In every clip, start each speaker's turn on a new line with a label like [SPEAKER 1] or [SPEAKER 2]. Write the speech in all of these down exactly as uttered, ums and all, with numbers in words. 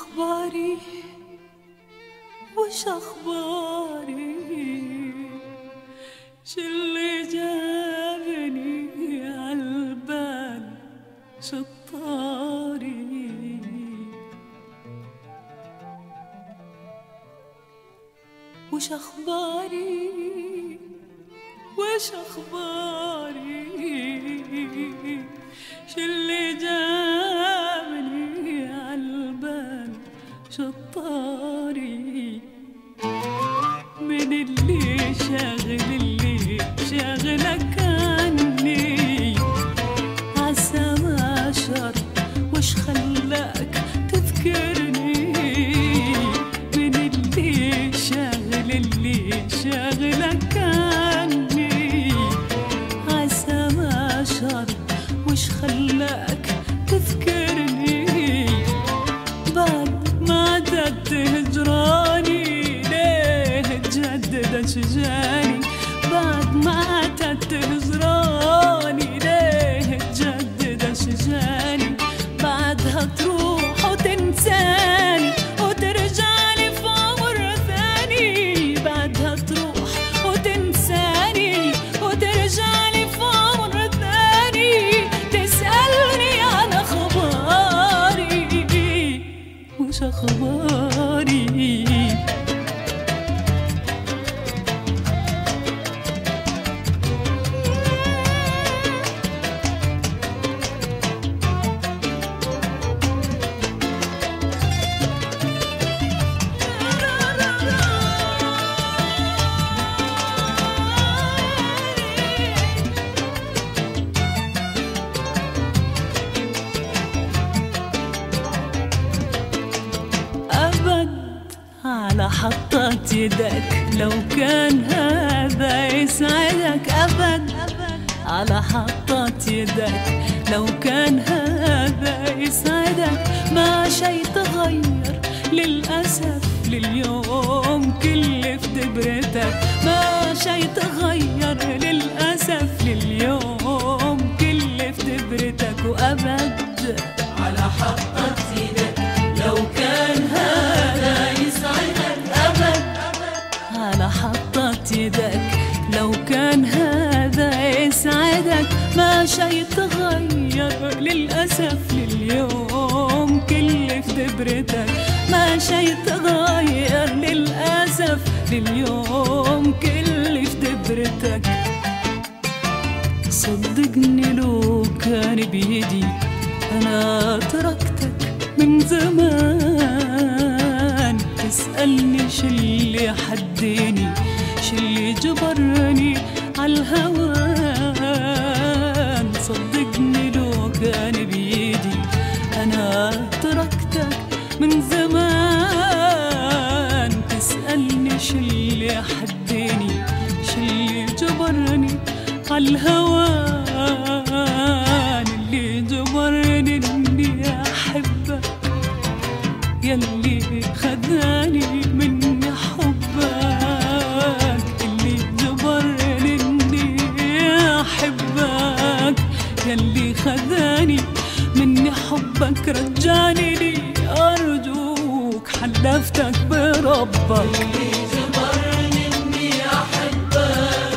[SPEAKER 1] أخباري وش أخباري شاللي جابني عالبال شطاري وش أخباري وش أخباري شاللي جابني عالبال شطاري من اللي شاغل اللي شاغلك عني عسى ما شر وش خلاك تذكرني من اللي شاغل اللي شاغلك عني عسى ما شر وش خلاك تذكرني بعد ما عدت هجراني ليه تجدد شجاني بعد ما عدت هجراني ليه تجدد شجاني بعدها تروح وتنساني وترجعلي في عمر ثاني بعدها تروح وتنساني وترجعلي في عمر ثاني تسألني عن أخباري وش أخباري على حطة يدك لو كان هذا يسعدك أبد على حطة يدك لو كان هذا يسعدك ما شي تغير للأسف لليوم كل في دبرتك ما شي تغير للأسف لليوم كل في دبرتك وأبد
[SPEAKER 2] على حطة يدك لو كان هذا يسعدك أبد
[SPEAKER 1] على حطة يدك لو كان هذا يسعدك ما شي تغير للأسف لليوم كل في دبرتك ما شي تغير للأسف لليوم كل في دبرتك صدقني لو كان بيدي أنا تركتك من زمان تسألني شلي حديني شلي جبرني عالهوان صدقني لو كان بيدي أنا تركتك من زمان تسألني شلي حديني شلي جبرني عالهوان اللي جبرني إني أحبك يلي خذاني مني حبك اللي جبرني إني أحبك يلي خذاني مني حبك رجعني لي أرجوك حلفتك بربك
[SPEAKER 2] اللي جبرني إني أحبك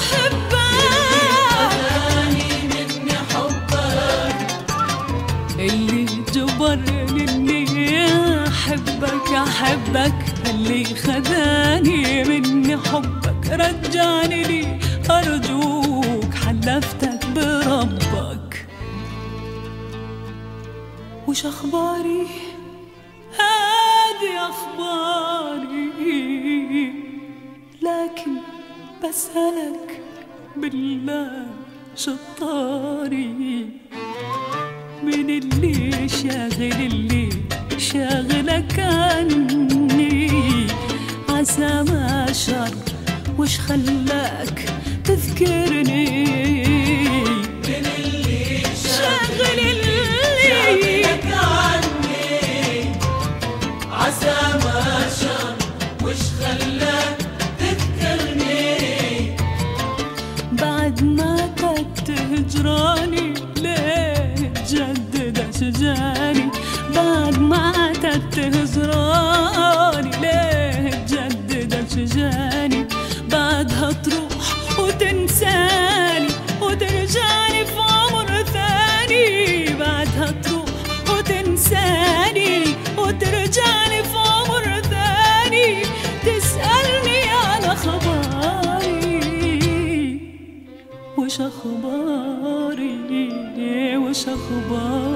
[SPEAKER 1] اللي جبرني إني أحبك أحبك اللي خذاني مني حبك رجعني لي أرجوك حلفتك بربك وش أخباري هذه أخباري لكن بسألك بالله شطاري من اللي شاغل اللي شاغلك عني عسى ما شر وش خلاك تذكرني
[SPEAKER 2] من اللي
[SPEAKER 1] شاغل اللي
[SPEAKER 2] شاغلك عني عسى ما شر وش خلاك تذكرني
[SPEAKER 1] بعد ما كنت هجراني ليه تجدد شجاني بعد ما عتدت هجراني ليه تجدد الشجاني بعدها تروح وتنساني وترجعني في عمر ثاني بعدها تروح وتنساني وترجعني في عمر ثاني تسألني على خباري وش أخباري وش أخباري